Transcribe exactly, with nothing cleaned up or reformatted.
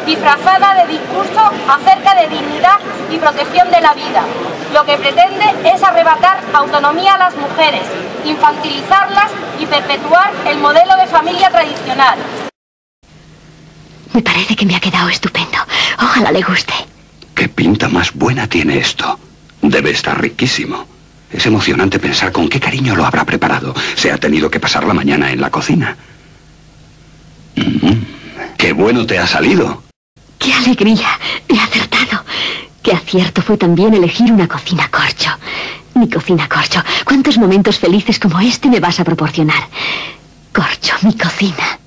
disfrazada de discurso acerca de dignidad y protección de la vida. Lo que pretende es arrebatar autonomía a las mujeres, infantilizarlas y perpetuar el modelo de familia tradicional. Me parece que me ha quedado estupendo. Ojalá le guste. ¿Qué pinta más buena tiene esto? Debe estar riquísimo. Es emocionante pensar con qué cariño lo habrá preparado. Se ha tenido que pasar la mañana en la cocina. Mm, ¡qué bueno te ha salido! ¡Qué alegría! He acertado. ¡Qué acierto fue también elegir una cocina corcho! Mi cocina corcho. ¿Cuántos momentos felices como este me vas a proporcionar? Corcho, mi cocina.